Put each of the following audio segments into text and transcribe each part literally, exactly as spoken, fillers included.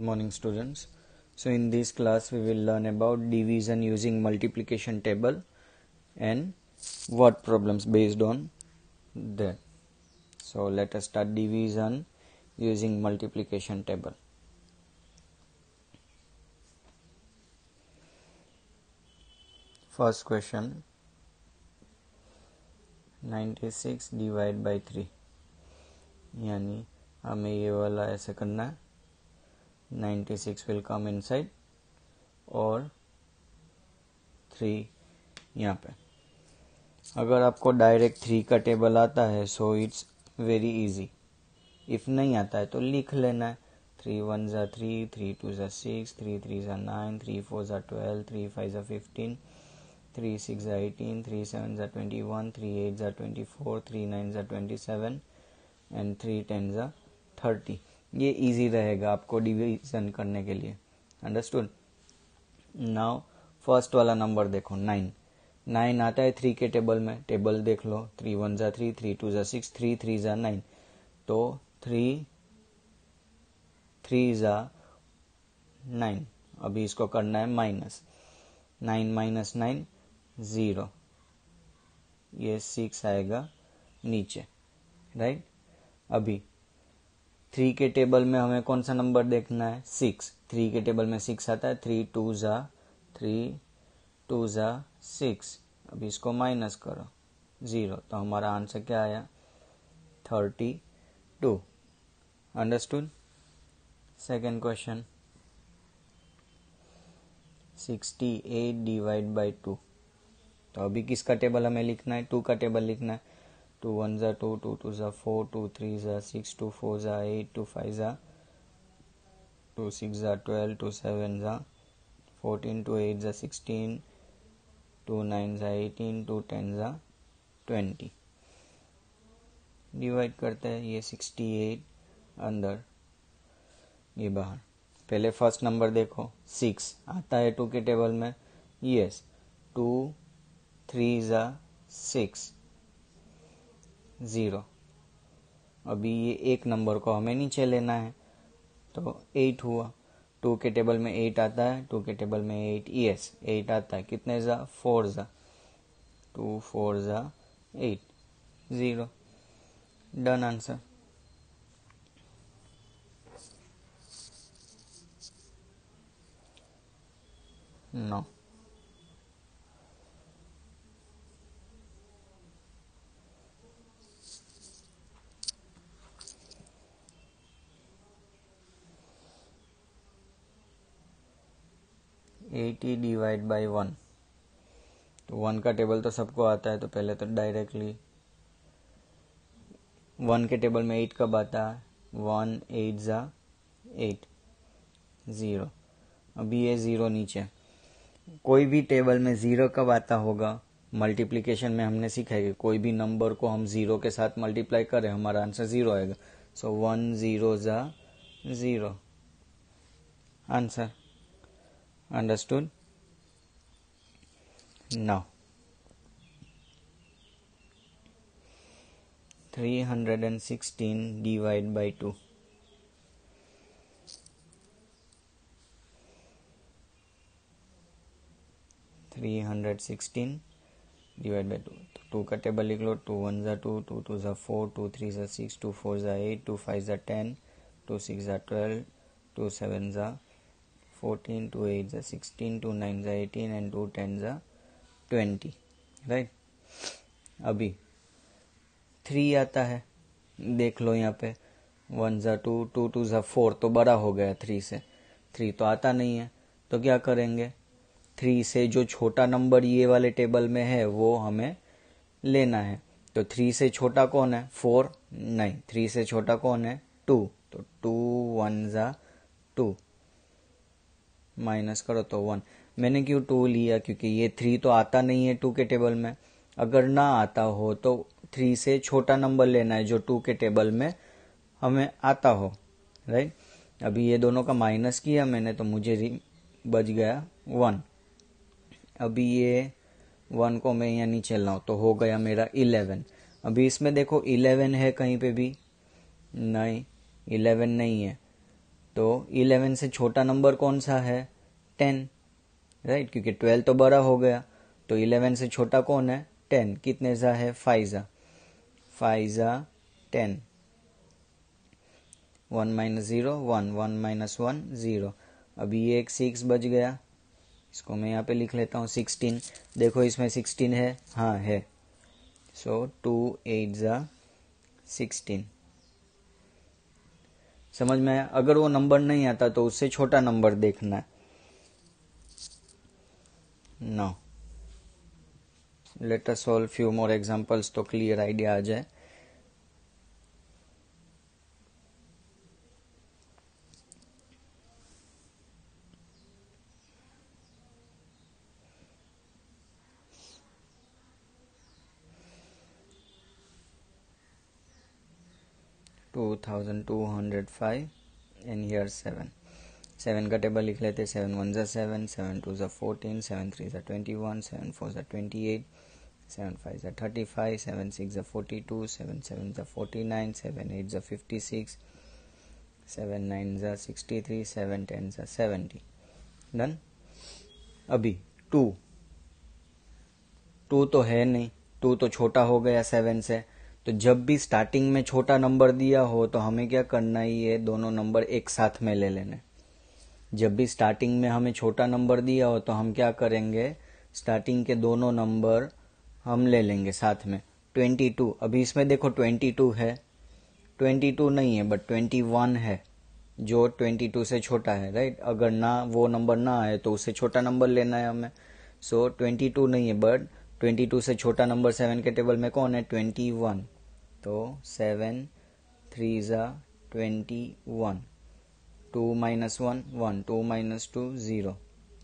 morning, students. So in this class we will learn about division using multiplication table and what problems based on that. So let us start division using multiplication table. First question, ninety-six divided by three, यानी हमें ये वाला ऐसे करना है, ninety-six will come inside और three यहाँ पे. अगर आपको डायरेक्ट थ्री का टेबल आता है so it's very easy. If नहीं आता है तो लिख लेना है. थ्री वन ज़ा थ्री, थ्री टू ज़ा सिक्स, थ्री थ्री ज़ा नाइन, थ्री फोर ज़ा ट्वेल्व, थ्री फाइव ज़ा फिफ्टीन, थ्री सिक्स ज़ा एटीन, थ्री सेवन ज़ा ट्वेंटी वन, थ्री एट ज़ा ट्वेंटी फोर, थ्री नाइन ज़ा twenty seven and three ten ज़ा thirty. ये इजी रहेगा आपको डिवीजन करने के लिए. अंडरस्टूड. नाउ फर्स्ट वाला नंबर देखो, नाइन. नाइन आता है थ्री के टेबल में. टेबल देख लो, थ्री वन ज़ा थ्री, थ्री टू ज़ा सिक्स, थ्री थ्री ज़ा नाइन. तो थ्री थ्री ज़ा नाइन. अभी इसको करना है minus. Nine minus nine zero. ये सिक्स आएगा नीचे, राइट. अभी थ्री के टेबल में हमें कौन सा नंबर देखना है? सिक्स. थ्री के टेबल में सिक्स आता है. थ्री टू ज़ा थ्री, टू ज़ा सिक्स. अभी इसको माइनस करो, ज़ीरो. तो हमारा आंसर क्या आया? Thirty two. Understood. Second question, sixty eight divide by two. तो अभी किसका टेबल हमें लिखना है? टू का टेबल लिखना है. टू वन ज़ा टू, टू टू ज़ा फोर, टू थ्री ज़ा सिक्स, टू फोर ज़ा एट, टू फाइव ज़ा टू सिक्स ज़ा ट्वेल्व, टू सेवन ज़ा फोर्टीन, टू एट ज़ा सिक्सटीन, टू नाइन ज़ा एटीन, टू टेन ज़ा ट्वेंटी. डिवाइड करते हैं. ये सिक्सटी एट अंदर, ये बाहर. पहले फर्स्ट नंबर देखो, सिक्स आता है टू के टेबल में. यस. टू थ्री ज़ा सिक्स, ज़ीरो. अभी ये एक नंबर को हमें नीचे लेना है तो एट हुआ. टू के टेबल में एट आता है. टू के टेबल में एट, यस एट आता है. कितने ज़ा? फोर ज़ा. टू फोर ज़ा eight, zero. Done answer. No. Eighty divide by one. तो वन का टेबल तो सबको आता है, तो पहले तो डायरेक्टली वन के टेबल में एट कब आता है? वन एट ज़ा एट, ज़ीरो. अभी ये ज़ीरो नीचे. कोई भी टेबल में ज़ीरो कब आता होगा? मल्टीप्लिकेशन में हमने सीखा है कि कोई भी नंबर को हम ज़ीरो के साथ मल्टीप्लाई करें, हमारा आंसर ज़ीरो आएगा. सो वन ज़ीरो ज़ा zero. Answer. Understood? Now, three hundred sixteen divided by two. three hundred sixteen divided by two. Two का टेबल लिख लो. टू वन ज़ा टू, टू टू ज़ा फोर, टू थ्री ज़ा six, two four ज़ा eight, two five ज़ा ten, two six ज़ा twelve, two seven ज़ा फोर्टीन, टू एट ज़ा सिक्सटीन, टू नाइन ज़ा एटीन एंड टू टेन ज़ा ट्वेंटी. राइट. अभी थ्री आता है. देख लो यहाँ पे, वन ज़ा टू, टू टू ज़ा फोर तो बड़ा हो गया थ्री से. थ्री तो आता नहीं है, तो क्या करेंगे? थ्री से जो छोटा नंबर ये वाले टेबल में है वो हमें लेना है. तो थ्री से छोटा कौन है? फोर. नहीं, थ्री से छोटा कौन है? टू. तो टू वन ज़ा टू. माइनस करो तो वन. मैंने क्यों टू लिया? क्योंकि ये थ्री तो आता नहीं है टू के टेबल में. अगर ना आता हो तो थ्री से छोटा नंबर लेना है जो टू के टेबल में हमें आता हो. राइट. अभी ये दोनों का माइनस किया मैंने तो मुझे बच गया वन. अभी ये वन को मैं यहाँ नीचे लाऊं तो हो गया मेरा इलेवन. अभी इसमें देखो इलेवन है कहीं पे भी? नहीं, इलेवन नहीं है. तो इलेवन से छोटा नंबर कौन सा है? टेन, राइट, क्योंकि ट्वेल्व तो बड़ा हो गया। तो इलेवन से छोटा कौन है? टेन। कितने जा है? फाइव जा, फाइव जा ten. One minus zero one, one minus one zero. अभी ये एक सिक्स बच गया, इसको मैं यहाँ पे लिख लेता हूँ सिक्सटीन। देखो इसमें सिक्सटीन है, हाँ है। सो टू एट जा सिक्सटीन। समझ में आया? अगर वो नंबर नहीं आता तो उससे छोटा नंबर देखना है। Now let us solve few more examples तो क्लियर आइडिया आ जाए। Two thousand two hundred five and here seven. Seven का टेबल लिख लेते। सेवन वन जा सेवन, सेवन टू जा फोर्टीन, सेवन थ्री जा ट्वेंटी वन, सेवन फोर जा ट्वेंटी एट, सेवन फाइव जा थर्टी फाइव, सेवन सिक्स जा फोर्टी टू, सेवन सेवन जा फोर्टी नाइन, सेवन एट जा फिफ्टी सिक्स, सेवन नाइन जा sixty three, seven ten जा seventy. Done. अभी two two तो है नहीं, टू तो छोटा हो गया सेवन से। तो जब भी स्टार्टिंग में छोटा नंबर दिया हो तो हमें क्या करना है? ये दोनों नंबर एक साथ में ले लेने। जब भी स्टार्टिंग में हमें छोटा नंबर दिया हो तो हम क्या करेंगे? स्टार्टिंग के दोनों नंबर हम ले लेंगे साथ में। ट्वेंटी टू, अभी इसमें देखो ट्वेंटी टू है, ट्वेंटी टू नहीं है बट ट्वेंटी वन है जो ट्वेंटी टू से छोटा है, राइट। अगर ना वो नंबर ना आए तो उससे छोटा नंबर लेना है हमें। सो ट्वेंटी टू नहीं है बट ट्वेंटी टू से छोटा नंबर सेवन के टेबल में कौन है? Twenty one. तो सेवन थ्री जा twenty one, two minus one one, two minus two zero,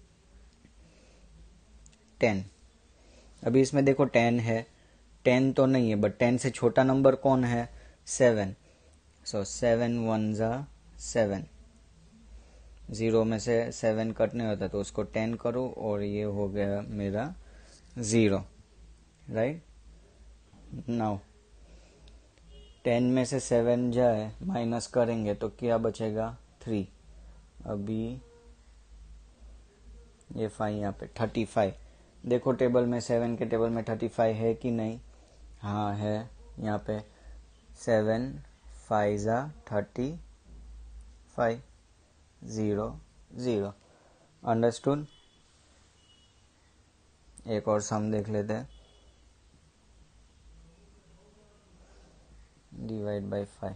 ten. अभी इसमें देखो टेन है, टेन तो नहीं है बट टेन से छोटा नंबर कौन है? सेवन। सो सेवन वन जा सेवन, ज़ीरो में से सेवन कटने होता तो उसको टेन करो और ये हो गया मेरा ज़ीरो, राइट। नाउ टेन में से सेवन जाए माइनस करेंगे तो क्या बचेगा? थ्री। अभी ये फाइव यहाँ पे थर्टी फाइव। देखो टेबल में, सेवन के टेबल में थर्टी फाइव है कि नहीं? हाँ है। यहाँ पे सेवन फाइव जा thirty five, zero zero. Understood. एक और सम देख लेते हैं। Divide by five.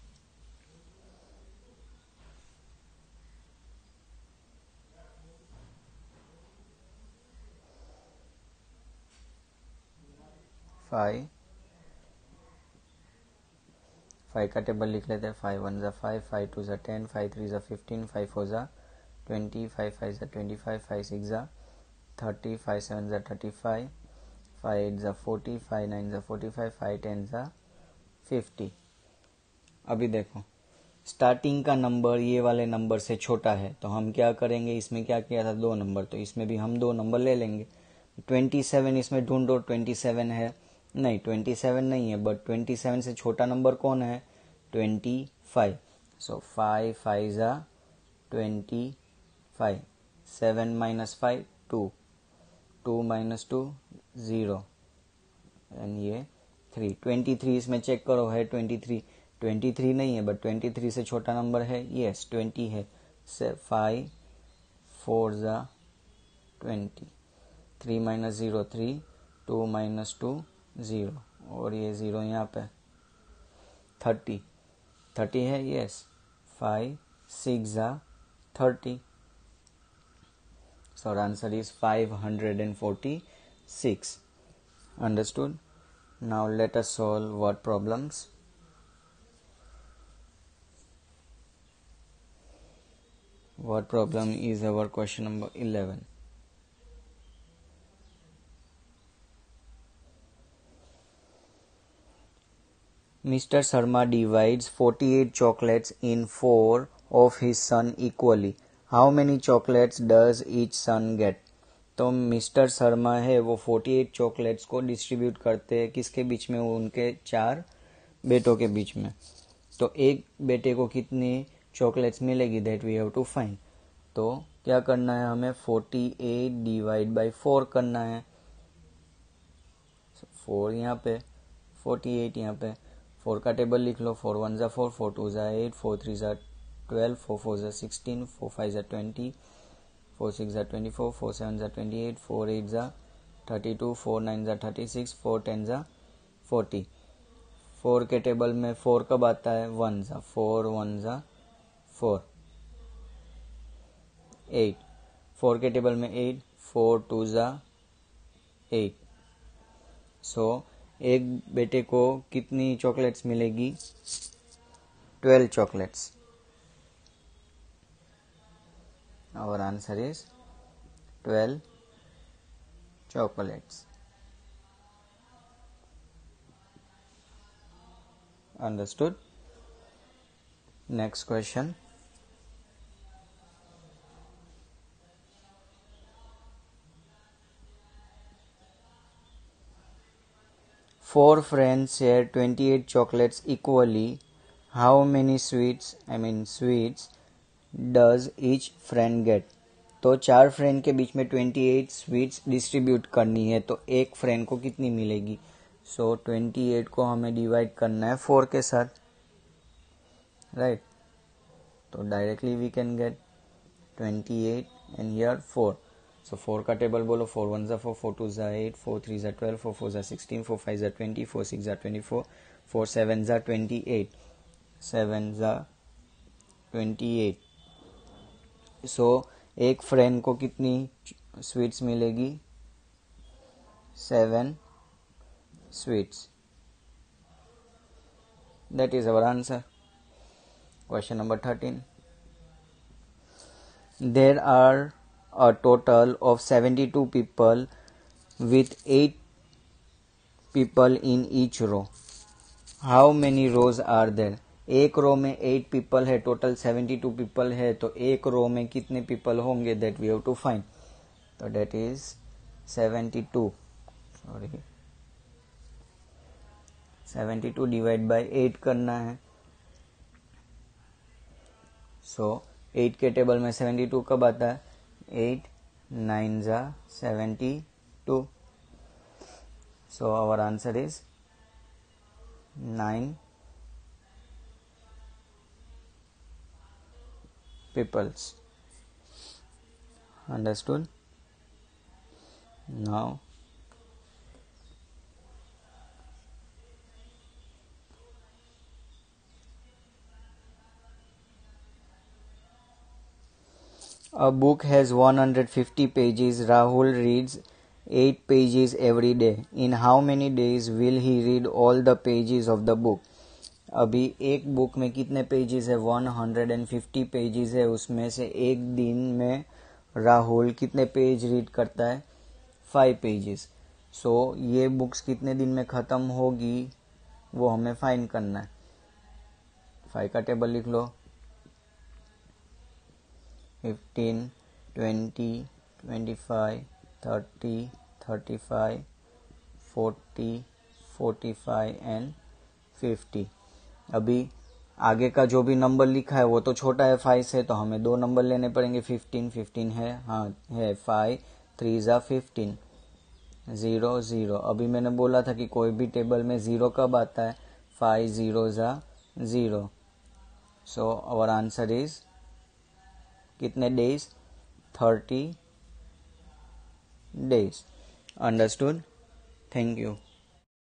फाइव फाइव का टेबल लिख लेते हैं। फाइव वन जा फाइव, फाइव टू जा टेन, फाइव थ्री जा फिफ्टीन, फाइव फोर जा ट्वेंटी, फाइव फाइव जा ट्वेंटी फाइव, फाइव सिक्स जा थर्टी, फाइव सेवन जा थर्टी फाइव, फाइव एट जा फोर्टी, फाइव नाइन जा फोर्टी फाइव, फाइव टेन जा फिफ्टी। अभी देखो स्टार्टिंग का नंबर ये वाले नंबर से छोटा है तो हम क्या करेंगे? इसमें क्या किया था? दो नंबर, तो इसमें भी हम दो नंबर ले लेंगे। ट्वेंटी सेवन इसमें ढूंढो, ट्वेंटी सेवन है नहीं, ट्वेंटी सेवन नहीं है बट ट्वेंटी सेवन से छोटा नंबर कौन है? Twenty five. So five five जा twenty five, seven minus five two, two minus two zero and ये थ्री। ट्वेंटी थ्री इसमें चेक करो है ट्वेंटी थ्री, ट्वेंटी थ्री नहीं है बट ट्वेंटी थ्री से छोटा नंबर है? यस ट्वेंटी है। से फाइव फोर जा twenty, three minus zero three, two minus two zero और ये ज़ीरो यहाँ पे थर्टी, थर्टी है? यस। फाइव सिक्स जा thirty. So our answer is five hundred forty-six. Understood? Now let us solve what problems? What problem is our question number eleven? Mister Sharma divides forty-eight chocolates in four of his son equally. How many chocolates does each son get? तो mister Sharma है वो अड़तालीस chocolates को distribute करते हैं किसके बीच में? उनके चार बेटों के बीच में। तो एक बेटे को कितनी चॉकलेट्स मिलेगी, that we have to find. तो क्या करना है हमें, forty eight divide by four करना है। फोर यहाँ पे, फोर्टी एट यहाँ पे, फोर का टेबल लिख लो। फोर वन ज़ा फोर, फोर टू ज़ा एट, फोर थ्री ज़ा ट्वेल्व, फोर फोर ज़ा सिक्सटीन, फोर फाइव ज़ा ट्वेंटी, फोर सिक्स ज़ा ट्वेंटी फोर, फोर सेवन ज़ा ट्वेंटी एट, फोर एट ज़ा थर्टी टू, फोर नाइन ज़ा थर्टी सिक्स, फोर टेन ज़ा forty. Four के टेबल में फोर कब आता है, वन ज़ा, फोर वन ज़ा फोर, एट। फोर के टेबल में एट, फोर टू ज़ा एट। सो एक बेटे को कितनी चॉकलेट्स मिलेगी, twelve chocolates. Our answer is twelve chocolates. Understood? Next question. Four friends share twenty-eight chocolates equally. How many sweets, I mean sweets, does each friend get? तो चार friend के बीच में ट्वेंटी एट स्वीट्स डिस्ट्रीब्यूट करनी है, तो एक friend को कितनी मिलेगी। सो ट्वेंटी एट को हमें डिवाइड करना है फोर के साथ, राइट। तो directly we can get twenty eight and here four. So four का टेबल बोलो, फोर वन ज़ा फोर, फोर टू ज़ा एट, फोर थ्री ज़ा ट्वेल्व, फोर फोर ज़ा सिक्सटीन, फोर फाइव ज़ा ट्वेंटी, फोर सिक्स ज़ा ट्वेंटी फोर, फोर सेवन ज़ा twenty eight, seven ज़ा ट्वेंटी एट। सो एक फ्रेंड को कितनी स्वीट्स मिलेगी, seven sweets. That is our answer. Question number thirteen. There are a total of seventy two people with eight people in each row. How many rows are there. एक row में eight people है, total seventy two people है, तो एक row में कितने people होंगे, that we have to find. तो that is seventy two, sorry seventy two divide by eight करना है। सो so, एट के टेबल में सेवेंटी टू कब आता है, एट नाइन ज़ा seventy two. So our answer is nine peoples. Understood? Now a book has one hundred fifty pages. Rahul reads eight pages every day. In how many days will he read all the pages of the book? अभी एक book में कितने pages है, one hundred fifty pages है। उसमें से एक दिन में राहुल कितने पेज रीड करता है, फाइव पेजेस। सो ये बुक्स कितने दिन में ख़त्म होगी वो हमें फाइंड करना है। फाइव का टेबल लिख लो, fifteen, twenty, twenty five, thirty, thirty five, forty, forty five and fifty. अभी आगे का जो भी नंबर लिखा है वो तो छोटा है फाइव से, तो हमें दो नंबर लेने पड़ेंगे। फिफ्टीन, फिफ्टीन है, हाँ है, फाइव थ्री ज़ा फिफ्टीन, ज़ीरो ज़ीरो। अभी मैंने बोला था कि कोई भी टेबल में ज़ीरो कब आता है, फाइव ज़ीरो ज़ा zero. So our answer is कितने days, thirty days. Understood? Thank you.